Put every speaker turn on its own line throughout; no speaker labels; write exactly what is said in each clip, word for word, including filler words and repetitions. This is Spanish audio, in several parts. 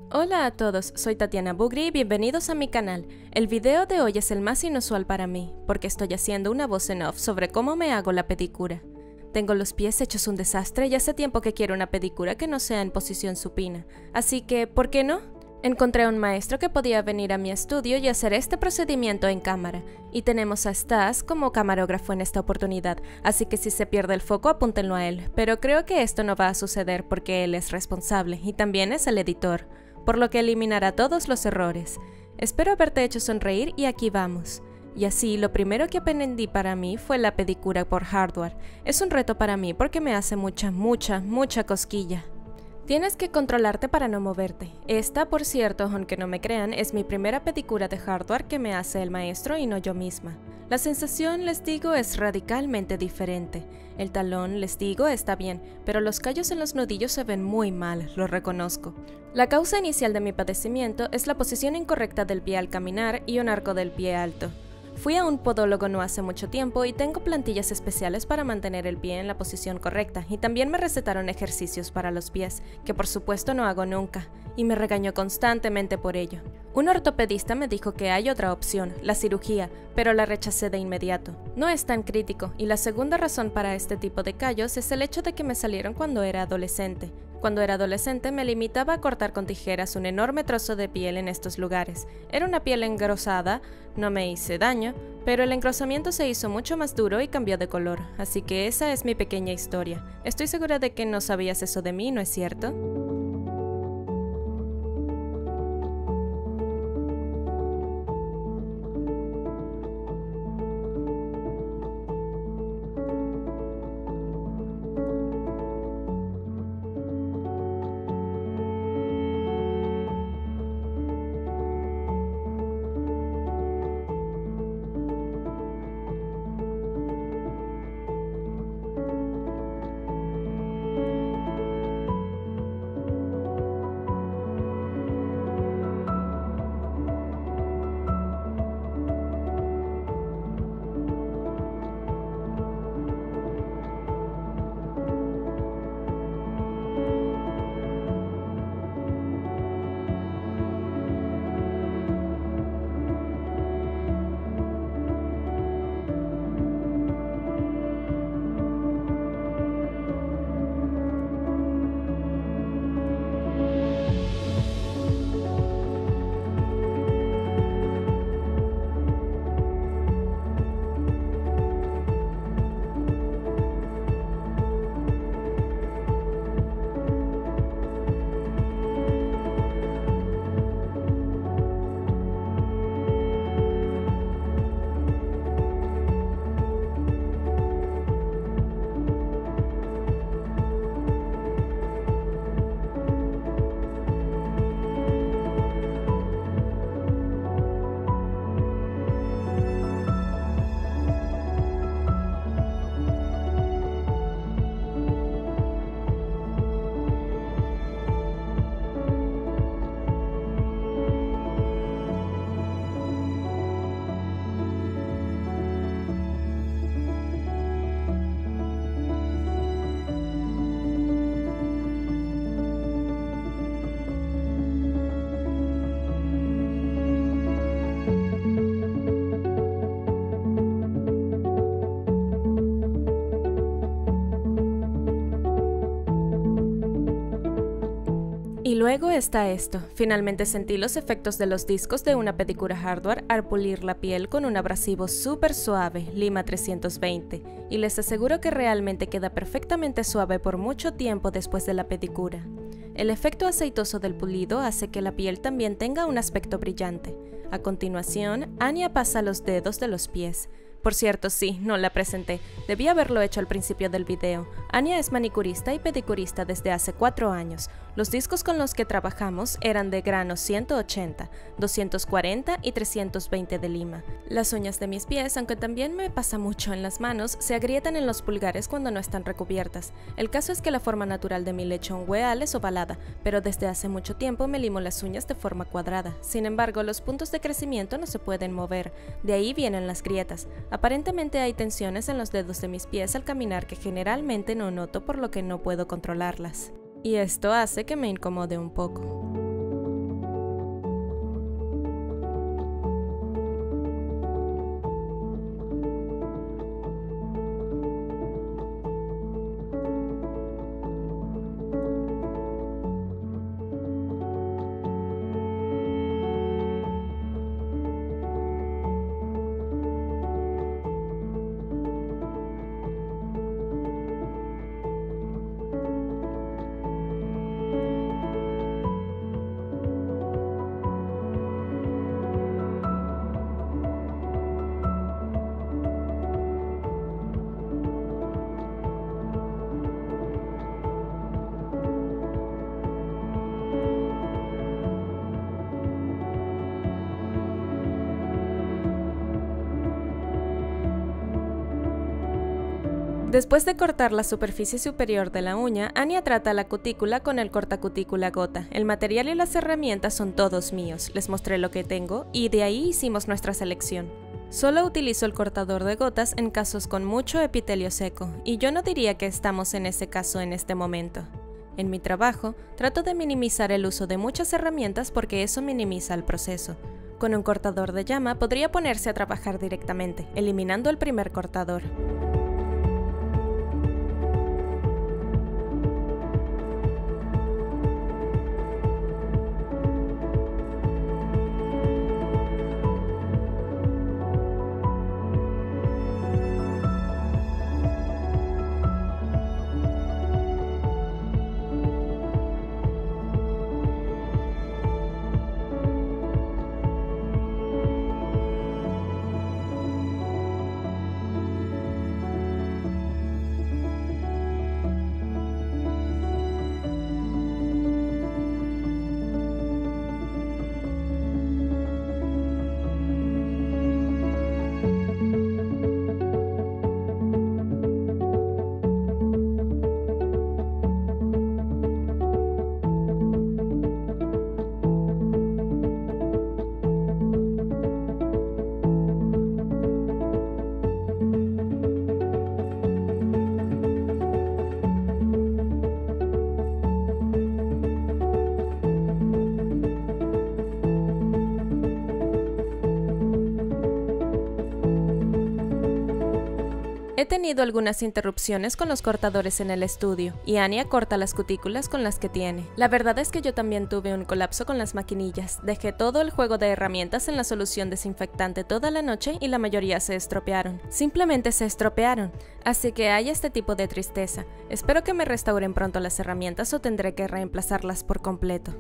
Hola a todos, soy Tatiana Bugri y bienvenidos a mi canal. El video de hoy es el más inusual para mí, porque estoy haciendo una voz en off sobre cómo me hago la pedicura. Tengo los pies hechos un desastre y hace tiempo que quiero una pedicura que no sea en posición supina, así que, ¿por qué no? Encontré a un maestro que podía venir a mi estudio y hacer este procedimiento en cámara, y tenemos a Stas como camarógrafo en esta oportunidad, así que si se pierde el foco apúntenlo a él, pero creo que esto no va a suceder porque él es responsable y también es el editor, por lo que eliminará todos los errores. Espero haberte hecho sonreír y aquí vamos. Y así, lo primero que aprendí para mí fue la pedicura por hardware. Es un reto para mí porque me hace mucha, mucha, mucha cosquilla. Tienes que controlarte para no moverte. Esta, por cierto, aunque no me crean, es mi primera pedicura de hardware que me hace el maestro y no yo misma. La sensación, les digo, es radicalmente diferente. El talón, les digo, está bien, pero los callos en los nudillos se ven muy mal, lo reconozco. La causa inicial de mi padecimiento es la posición incorrecta del pie al caminar y un arco del pie alto. Fui a un podólogo no hace mucho tiempo y tengo plantillas especiales para mantener el pie en la posición correcta, y también me recetaron ejercicios para los pies, que por supuesto no hago nunca, y me regañó constantemente por ello. Un ortopedista me dijo que hay otra opción, la cirugía, pero la rechacé de inmediato. No es tan crítico, y la segunda razón para este tipo de callos es el hecho de que me salieron cuando era adolescente. Cuando era adolescente me limitaba a cortar con tijeras un enorme trozo de piel en estos lugares. Era una piel engrosada, no me hice daño, pero el engrosamiento se hizo mucho más duro y cambió de color, así que esa es mi pequeña historia. Estoy segura de que no sabías eso de mí, ¿no es cierto? Y luego está esto. Finalmente sentí los efectos de los discos de una pedicura hardware al pulir la piel con un abrasivo súper suave, Lima trescientos veinte, y les aseguro que realmente queda perfectamente suave por mucho tiempo después de la pedicura. El efecto aceitoso del pulido hace que la piel también tenga un aspecto brillante. A continuación, Anya pasa los dedos de los pies. Por cierto, sí, no la presenté. Debí haberlo hecho al principio del video. Anya es manicurista y pedicurista desde hace cuatro años. Los discos con los que trabajamos eran de grano ciento ochenta, doscientos cuarenta y trescientos veinte de lima. Las uñas de mis pies, aunque también me pasa mucho en las manos, se agrietan en los pulgares cuando no están recubiertas. El caso es que la forma natural de mi lechón hueal es ovalada, pero desde hace mucho tiempo me limo las uñas de forma cuadrada. Sin embargo, los puntos de crecimiento no se pueden mover, de ahí vienen las grietas. Aparentemente hay tensiones en los dedos de mis pies al caminar que generalmente no noto, por lo que no puedo controlarlas. Y esto hace que me incomode un poco. Después de cortar la superficie superior de la uña, Anya trata la cutícula con el cortacutícula gota. El material y las herramientas son todos míos, les mostré lo que tengo y de ahí hicimos nuestra selección. Solo utilizo el cortador de gotas en casos con mucho epitelio seco, y yo no diría que estamos en ese caso en este momento. En mi trabajo, trato de minimizar el uso de muchas herramientas porque eso minimiza el proceso. Con un cortador de llama podría ponerse a trabajar directamente, eliminando el primer cortador. He tenido algunas interrupciones con los cortadores en el estudio, y Anya corta las cutículas con las que tiene. La verdad es que yo también tuve un colapso con las maquinillas, dejé todo el juego de herramientas en la solución desinfectante toda la noche y la mayoría se estropearon. Simplemente se estropearon, así que hay este tipo de tristeza. Espero que me restauren pronto las herramientas o tendré que reemplazarlas por completo.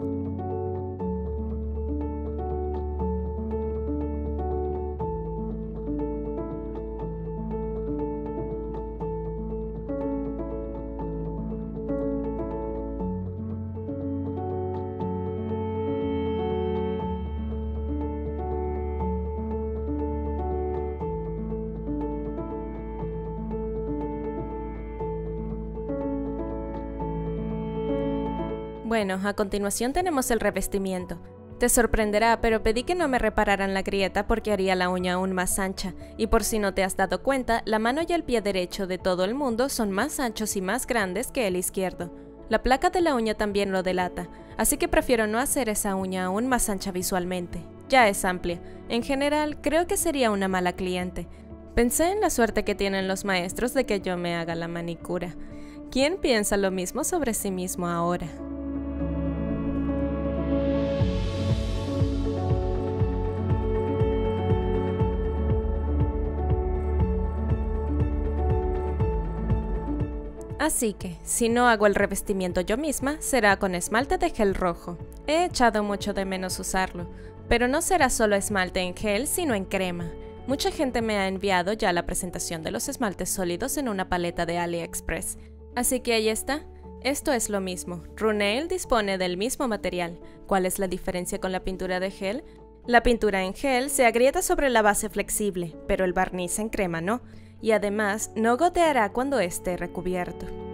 Bueno, a continuación tenemos el revestimiento. Te sorprenderá, pero pedí que no me repararan la grieta porque haría la uña aún más ancha, y por si no te has dado cuenta, la mano y el pie derecho de todo el mundo son más anchos y más grandes que el izquierdo. La placa de la uña también lo delata, así que prefiero no hacer esa uña aún más ancha visualmente. Ya es amplia. En general, creo que sería una mala cliente. Pensé en la suerte que tienen los maestros de que yo me haga la manicura. ¿Quién piensa lo mismo sobre sí mismo ahora? Así que, si no hago el revestimiento yo misma, será con esmalte de gel rojo. He echado mucho de menos usarlo, pero no será solo esmalte en gel, sino en crema. Mucha gente me ha enviado ya la presentación de los esmaltes sólidos en una paleta de AliExpress. Así que ahí está. Esto es lo mismo. Runail dispone del mismo material. ¿Cuál es la diferencia con la pintura de gel? La pintura en gel se agrieta sobre la base flexible, pero el barniz en crema no. Y además no goteará cuando esté recubierto.